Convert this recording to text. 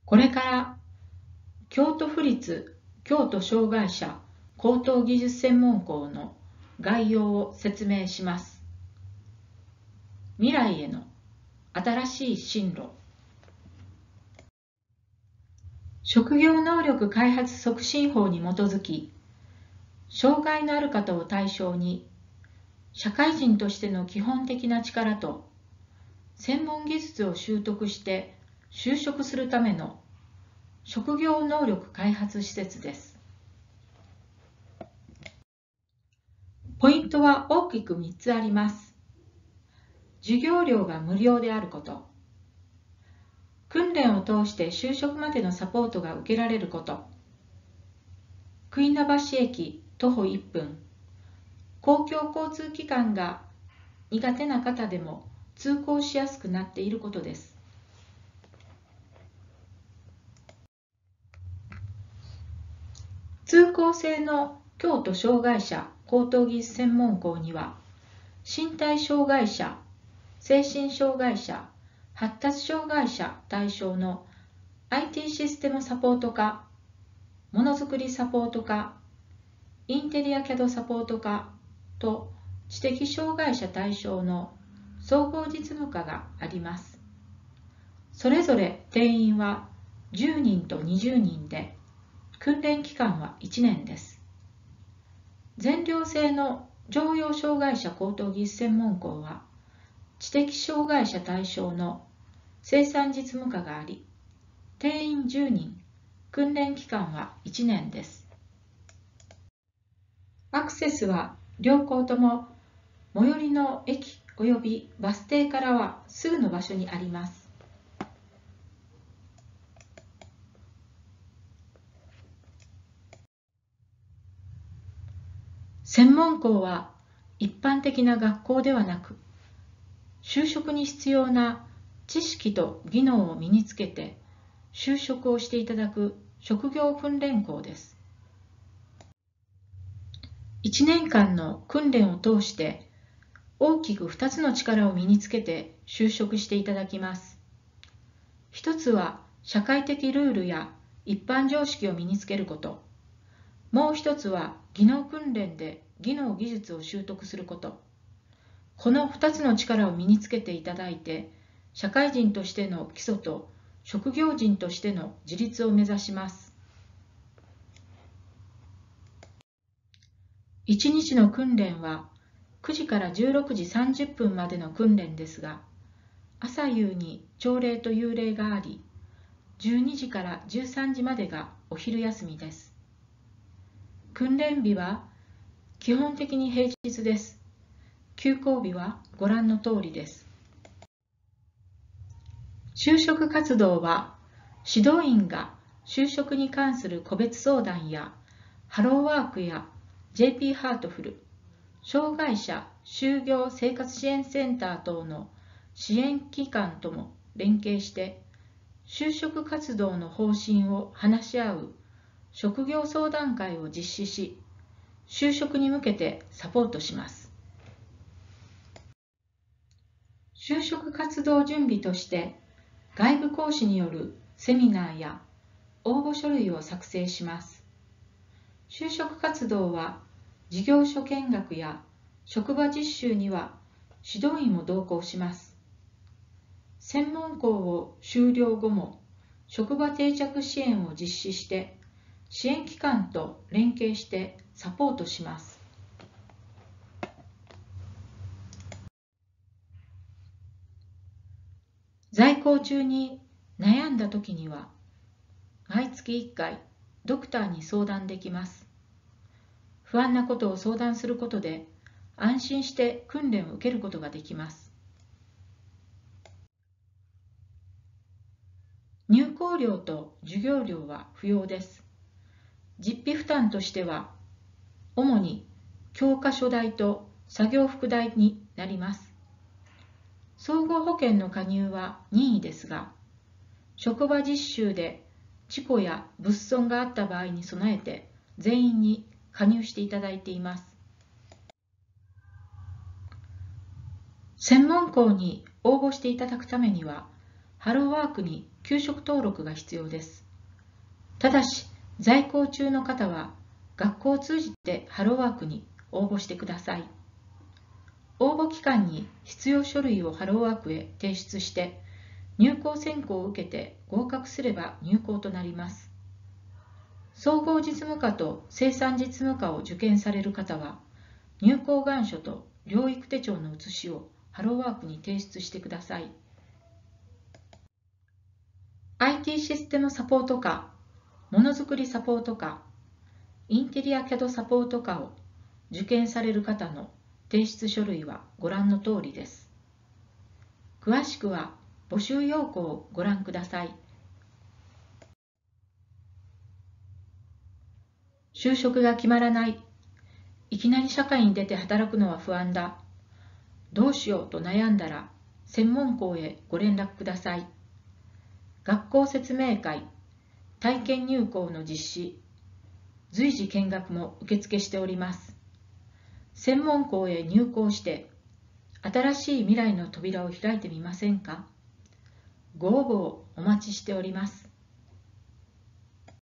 これから京都府立京都障害者高等技術専門校の概要を説明します。未来への新しい進路。職業能力開発促進法に基づき、障害のある方を対象に、社会人としての基本的な力と専門技術を習得して就職するための職業能力開発施設です。ポイントは大きく3つあります。授業料が無料であること、訓練を通して就職までのサポートが受けられること、久稲橋駅徒歩1分、公共交通機関が苦手な方でも通行しやすくなっていることです。通行制の京都障害者高等技術専門校には、身体障害者、精神障害者、発達障害者対象の IT システムサポート科、ものづくりサポート科、インテリア CAD サポート科と知的障害者対象の総合実務科があります。それぞれ定員は10人と20人で、訓練期間は1年です。全寮制の常用障害者高等技術専門校は、知的障害者対象の生産実務科があり、定員10人、訓練期間は1年です。アクセスは両校とも最寄りの駅及びバス停からはすぐの場所にあります。専門校は一般的な学校ではなく、就職に必要な知識と技能を身につけて就職をしていただく職業訓練校です。1年間の訓練を通して大きく2つの力を身につけて就職していただきます。一つは社会的ルールや一般常識を身につけること。もう一つは技能訓練で技能技術を習得すること。この2つの力を身につけていただいて、社会人としての基礎と職業人としての自立を目指します。1日の訓練は9時から16時30分までの訓練ですが、朝夕に朝礼と夕礼があり、12時から13時までがお昼休みです。訓練日は基本的に平日です。休校日はご覧の通りです。就職活動は、指導員が就職に関する個別相談やハローワークや JP ハートフル、障害者就業生活支援センター等の支援機関とも連携して、就職活動の方針を話し合う職業相談会を実施し、就職に向けてサポートします。就職活動準備として、外部講師によるセミナーや応募書類を作成します。就職活動は、事業所見学や職場実習には指導員も同行します。専門校を修了後も職場定着支援を実施して、支援機関と連携してサポートします。在校中に悩んだ時には、毎月1回ドクターに相談できます。不安なことを相談することで、安心して訓練を受けることができます。入校料と授業料は不要です。実費負担としては、主に教科書代と作業服代になります。総合保険の加入は任意ですが、職場実習で事故や物損があった場合に備えて全員に加入していただいています。専門校に応募していただくためには、ハローワークに給食登録が必要です。ただし、在校中の方は学校を通じてハローワークに応募してください。応募期間に必要書類をハローワークへ提出して、入校選考を受けて合格すれば入校となります。総合実務科と生産実務科を受験される方は、入校願書と療育手帳の写しをハローワークに提出してください。IT システムサポート科、ものづくりサポート科、インテリア CAD サポート科を受験される方の提出書類はご覧の通りです。詳しくは募集要項をご覧ください。就職が決まらない。いきなり社会に出て働くのは不安だ。どうしようと悩んだら、専門校へご連絡ください。学校説明会、体験入校の実施、随時見学も受付しております。専門校へ入校して、新しい未来の扉を開いてみませんか？ご応募をお待ちしております。